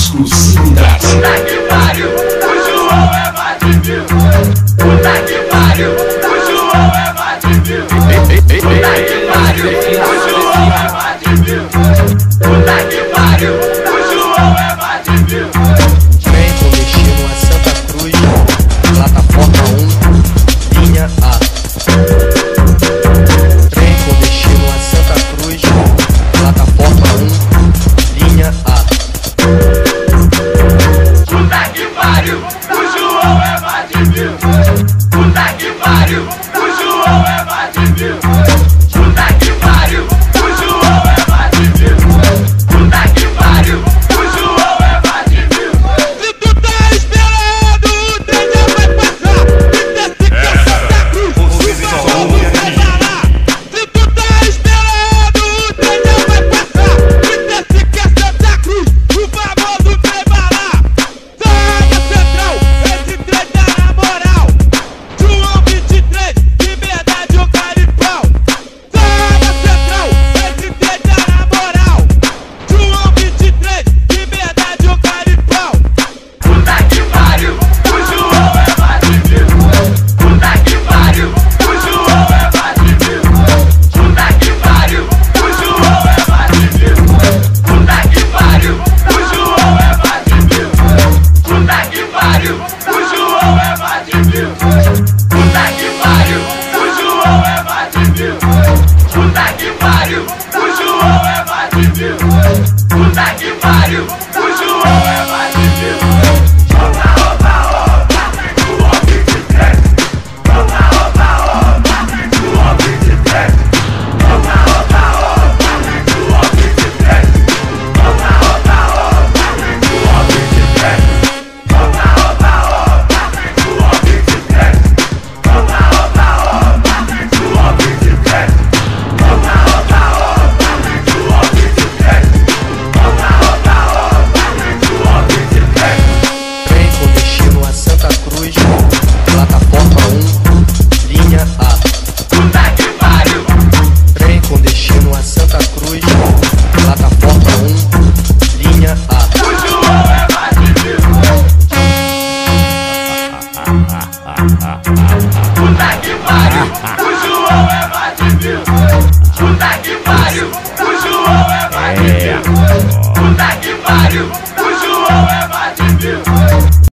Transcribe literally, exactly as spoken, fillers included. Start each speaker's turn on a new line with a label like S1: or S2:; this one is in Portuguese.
S1: exclusividade.
S2: Puta que pariu, o João é mais de mil. Puta que pariu, o João é mais de mil. Puta que pariu, o João é mais de mil. Puta que pariu, o João é mais de mil.
S3: Vem com destino a Santa Cruz, plataforma um, linha A. Vem com destino a Santa Cruz, plataforma um, linha A.
S2: Puta que pariu, o João é mais de mil. Puta que pariu, o João é mais de mil. Puta que pariu, o João é mais de mil. Puta que pariu, o João é mais de mil.
S4: Se tu tá esperando, o trem já vai passar. Se desce que é Santa Cruz, o famoso vai parar. Se tu tá esperando, o trem já vai passar. Se desce que é Santa Cruz, o famoso vai parar. Saia central, esse trem tá na moral. João vinte e três, liberdade ou caripau. Saia central, esse trem tá na moral. João vinte e três, liberdade ou caripau.
S2: Puta que pariu, o João é mais de mil. Puta que pariu, o João é mais de mil. Puta que pariu, o João é mais de mil. Puta que pariu, o João é mais de mil. Puta que pariu, o João é mais de mil. Puta que pariu, o João é mais de mil. Puta que pariu, o João é mais de mil. Puta que pariu, o João é mais de mil. Opa, opa, opa, João vinte e três. Opa, opa, opa, João vinte e três. Opa, opa, opa, João vinte e três. Opa, opa, opa, João vinte e três. Opa, opa, opa, João vinte e três. Opa, opa, opa, João vinte e três. Opa, opa, opa, João vinte e três. Opa, opa, opa, João vinte e três.
S3: Vem com destino a Santa Cruz, plataforma um,